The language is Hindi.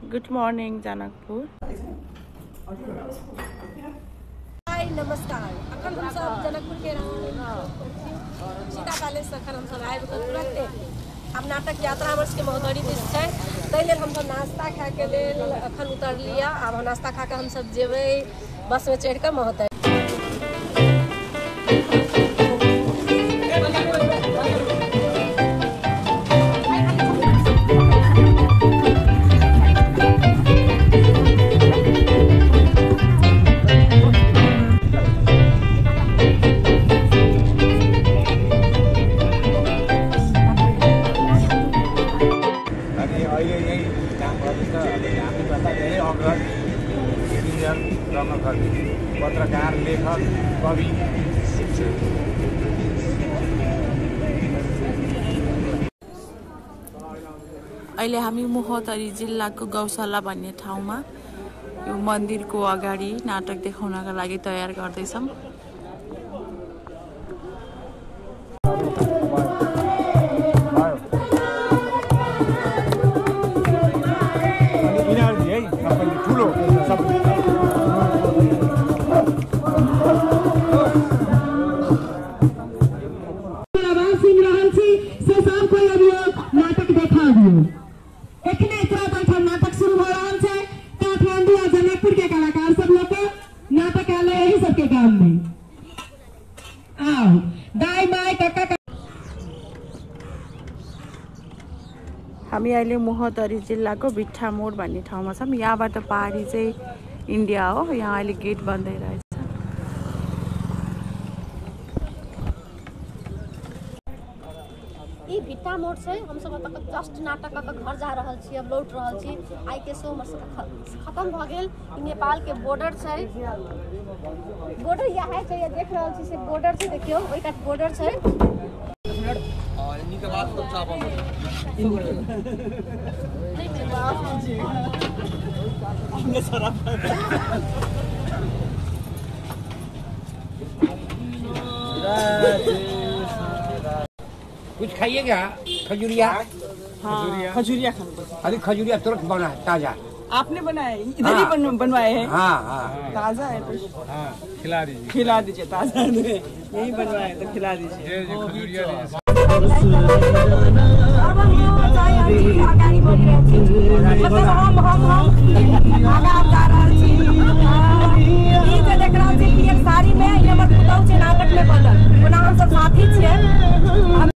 Good morning Janakpur. हाय नमस्कार। अखन हम सब जनकपुर के सीता पैलेस अखन हम सब आबि कऽ तुरंते आब नाटक यात्रा वर्ष के महोदरी दिस छै, ताहि लेल हम सब नाश्ता खाए के लेल अखन उतरलिए। आब नाश्ता खा के हम सब जेबै बस में चढ़ के महोदय। पत्रकार, लेखक, कवि। अहिले हामी महोत्तरी जिल्लाको गौशाला भन्ने ठाउँमा यो मन्दिरको अगाडि नाटक देखाउनका लागि तयार गर्दैछौँ। नाटक शुरू हो रहा है काठमांडू और जनकपुर के कलाकार सब लोग को नाटकालय यही सबके गांव में आओ दाई माई काका। हामी अहिले महोत्तरी जिल्लाको बिट्ठा मोड भन्ने ठाउँमा छौँ। यहाँबाट पहाडी चाहिँ इन्डिया हो। यहाँ अहिले गेट बन्दै रहेछ। ई भिट्टा मोड़ से हम सब जस्ट नाटक का घर जा रहा छी, अब लौट रहा छी। आई के शो हमर खत्म भ गेल। नेपाल के बॉर्डर छै, बॉर्डर यहाँ है छै, देख रहल छी से बॉर्डर छै, देखियो ओइ काट बॉर्डर छै। इन्हीं के बात सब चापा नहीं मेरे बाप जी हमने सारा कुछ खाइएगा? खजूरिया? हाँ, खजूरिया खाने। अभी खजूरिया तुरंत बना है, ताजा। आपने बनाया? इधर ही बनवाए हैं? हाँ हाँ ताजा है तो खिला दीजिए। खिला दीजिए, ताजा यही बनवाए तो खिला दीजिए। साड़ी में नाटक में बनल, हम सब साथी छियै।